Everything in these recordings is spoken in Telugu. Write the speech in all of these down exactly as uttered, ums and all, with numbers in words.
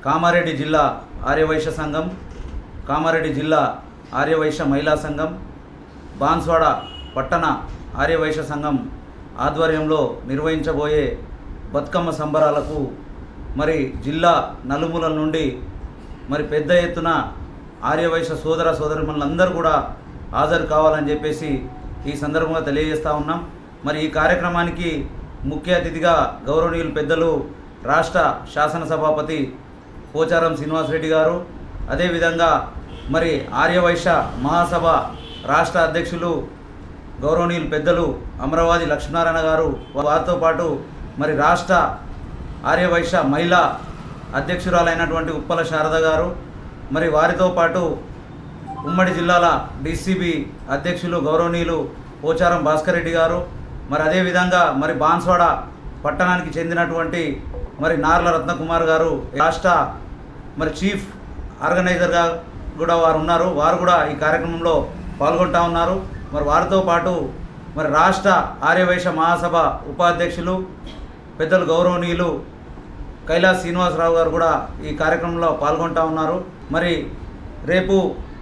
కామారెడ్డి జిల్లా ఆర్యవైశ్య సంఘం, కామారెడ్డి జిల్లా ఆర్యవైశ్య మహిళా సంఘం, బాన్స్వాడ పట్టణ ఆర్యవైశ్య సంఘం ఆధ్వర్యంలో నిర్వహించబోయే బతుకమ్మ సంబరాలకు మరి జిల్లా నలుమూలల నుండి మరి పెద్ద ఎత్తున ఆర్యవైశ్య సోదర సోదరిమణులందరూ కూడా హాజరు కావాలని చెప్పేసి ఈ సందర్భంగా తెలియజేస్తూ ఉన్నాం। మరి ఈ కార్యక్రమానికి ముఖ్య అతిథిగా గౌరవనీయులు పెద్దలు రాష్ట్ర శాసనసభాపతి పోచారం శ్రీనివాసరెడ్డి గారు, అదేవిధంగా మరి ఆర్యవైశ్య మహాసభ రాష్ట్ర అధ్యక్షులు గౌరవనీయులు పెద్దలు అమరావతి లక్ష్మీనారాయణ గారు, వారితో పాటు మరి రాష్ట్ర ఆర్యవైశ్య మహిళా అధ్యక్షురాలైనటువంటి ఉప్పల శారద గారు, మరి వారితో పాటు ఉమ్మడి జిల్లాల డీసీబీ అధ్యక్షులు గౌరవనీయులు పోచారం భాస్కర్ రెడ్డి గారు, మరి అదేవిధంగా మరి బాన్స్వాడ పట్టణానికి చెందినటువంటి మరి నార్ల రత్నకుమార్ గారు రాష్ట్ర మరి చీఫ్ ఆర్గనైజర్గా కూడా వారు ఉన్నారు, వారు కూడా ఈ కార్యక్రమంలో పాల్గొంటూ ఉన్నారు। మరి వారితో పాటు మరి రాష్ట్ర ఆర్యవైశ్య మహాసభ ఉపాధ్యక్షులు పెద్దలు గౌరవనీయులు కైలాస్ శ్రీనివాసరావు గారు కూడా ఈ కార్యక్రమంలో పాల్గొంటూ ఉన్నారు। మరి రేపు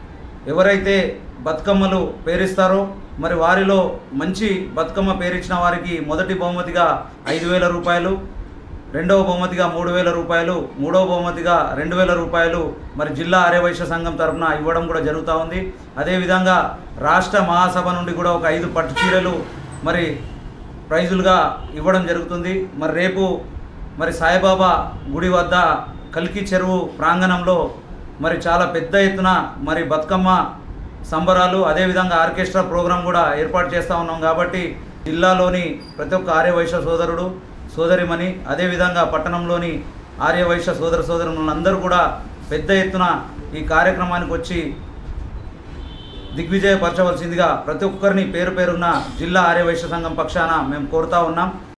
ఎవరైతే బతుకమ్మలు పేరిస్తారో మరి వారిలో మంచి బతుకమ్మ పేరించిన వారికి మొదటి బహుమతిగా ఐదు వేల రూపాయలు, రెండవ బహుమతిగా మూడు వేల రూపాయలు, మూడవ బహుమతిగా రెండు వేల రూపాయలు మరి జిల్లా ఆర్యవైశ్య సంఘం తరఫున ఇవ్వడం కూడా జరుగుతూ ఉంది। అదేవిధంగా రాష్ట్ర మహాసభ నుండి కూడా ఒక ఐదు పట్టు చీరలు మరి ప్రైజులుగా ఇవ్వడం జరుగుతుంది। మరి రేపు మరి సాయిబాబా గుడి వద్ద కల్కి చెరువు ప్రాంగణంలో మరి చాలా పెద్ద ఎత్తున మరి బతుకమ్మ సంబరాలు, అదేవిధంగా ఆర్కెస్ట్రా ప్రోగ్రాం కూడా ఏర్పాటు చేస్తూ ఉన్నాం కాబట్టి జిల్లాలోని ప్రతి ఒక్క ఆర్యవైశ్య సోదరుడు సోదరిమణి, అదేవిధంగా పట్టణంలోని ఆర్యవైశ్య సోదర సోదరులందరూ కూడా పెద్ద ఎత్తున ఈ కార్యక్రమానికి వచ్చి దిగ్విజయపరచవలసిందిగా ప్రతి ఒక్కరిని పేరు పేరున్న జిల్లా ఆర్యవైశ్య సంఘం పక్షాన మేము కోరుతా ఉన్నాం।